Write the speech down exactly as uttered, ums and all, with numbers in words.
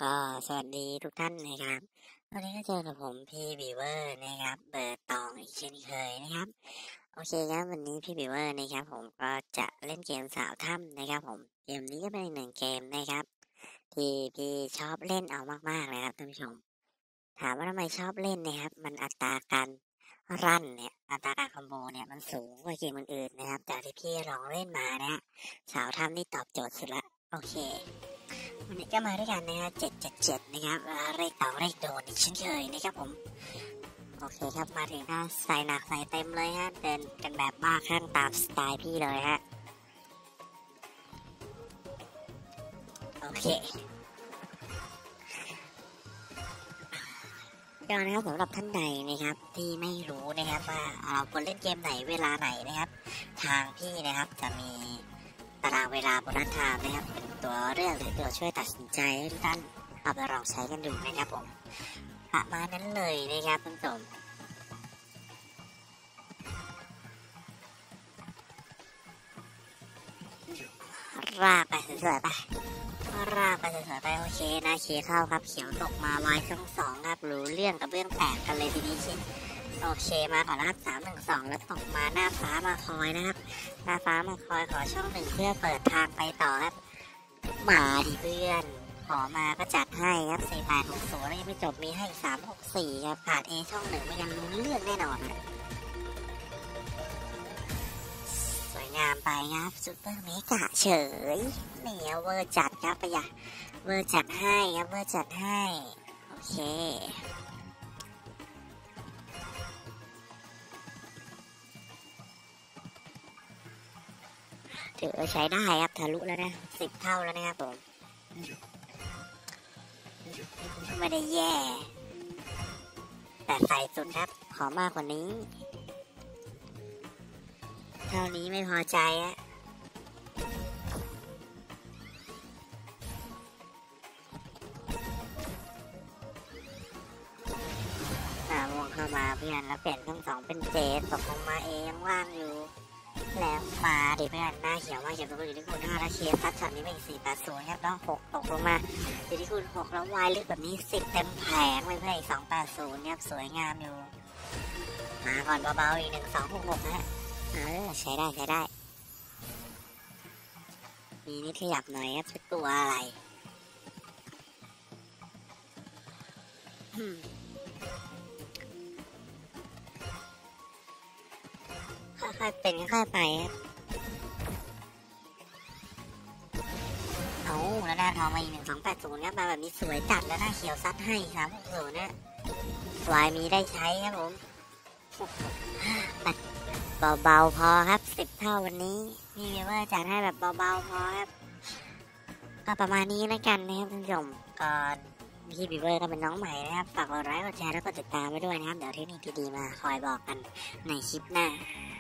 ก็สวัสดีทุกท่านนะครับวันนี้ก็เจอกับผมพี่บีเวอร์นะครับเปิดตองอีกเช่นเคยนะครับโอเคครับวันนี้พี่บีเวอร์นะครับผมก็จะเล่นเกมสาวถ้ำนะครับผมเกมนี้ก็เป็นอีกหนึ่งเกมนะครับที่พี่ชอบเล่นเอามากๆเลยครับท่านผู้ชมถามว่าทำไมชอบเล่นนะครับมันอัตราการรันเนี่ยอัตราการคอมโบเนี่ยมันสูงกว่าเกมอื่นๆนะครับจากที่พี่ลองเล่นมานะสาวถ้ำนี่ตอบโจทย์สุดละโอเควันนี้ก็มาด้วยกันนะฮะเจ็ดเจ็ดเจ็ดนะครับเลขเต่าเลขโดนอีกเช่นเคยนะครับผมโอเคครับมาถึงก็ใส่หนักใส่เต็มเลยฮะเดินกันแบบบ้าคลั่งตามสไตล์พี่เลยฮะโอเคก็นะครับสำหรับท่านใดนะครับที่ไม่รู้นะครับว่าเราควรเล่นเกมไหนเวลาไหนนะครับทางพี่นะครับจะมีตารางเวลาโบนัสไทม์นะครับเป็นตัวเลือกหรือตัวช่วยตัดสินใจให้ทุกท่านเอาไปลองใช้กันดูนะครับผมประมาณนั้นเลยนะครับท่านผู้ชมรากไปสวยๆไปรากไปสวยๆไปโอเคนะเคเข้าครับเขียวตกมาวายช่องสองครับรู้เรื่องกับเรื่องแตกกันเลยทีนี้ชิโอเคมาขอรับสามหนึ่งสองแล้วตกมาหน้าฟ้ามาคอยนะครับหน้าฟ้ามาคอยขอช่องหนึ่งเพื่อเปิดทางไปต่อครับมาดิเพื่อนขอมาก็จัดให้ครับสี่แปดหกศูนย์ยังไม่จบมีให้สามหกสี่ครับผ่านเอช่องหนึ่งไม่ยังรู้เรื่องแน่นอนครับสวยงามไปครับซุปเปอร์เมกะเฉยเนี่ยเวอร์จัดครับไปอย่าเวอร์จัดให้ครับเวอร์จัดให้โอเคถือว่าใช้ได้ครับทะลุแล้วนะสิบเท่าแล้วนะครับผมไม่ได้แย่แต่ใส่สุดครับขอมากกว่านี้เท่านี้ไม่พอใจอะมองเข้ามาเพื่อนแล้วเปลี่ยนช่องสองเป็นเจตกลงมาเองว่างอยู่แล้วมาดิเพื่อนหน้าเขียวมากเขียวตัวอยู่ที่คูณห้าแล้วเคสซัดช็อตนี้เป็นสี่แปดศูนย์ครับแล้วหกตกลงมาอยู่ที่คูณหกแล้ววายลึกแบบนี้สิบเต็มแผงเลยเพื่อนอีกสองแปดศูนย์ครับสวยงามอยู่มาก่อนเบาๆอีกหนึ่งสองหกหกนะฮะเออใช้ได้ใช้ได้มีนิดขยับหน่อยครับเป็นตัวอะไรค่อยๆเป็นค่อยๆไปครับเอาแล้วหน้าทองมาอีกหนึ่งสองแปดศูนย์ครับมาแบบนี้สวยจัดแล้วหน้าเขียวซัดให้สามหกศูนย์นะวายมีได้ใช้ครับผมเบาๆพอครับสิบเท่าวันนี้พี่เวอร์จัดให้แบบเบาๆพอครับก็ประมาณนี้แล้วกันนะครับท่านผู้ชมก่อนพี่บีเวอร์ก็เป็นน้องใหม่นะครับฝากกดไลค์กดแชร์แล้วก็ติดตามไว้ด้วยนะครับเดี๋ยวเทคนิคดีๆมาคอยบอกกันในคลิปหน้า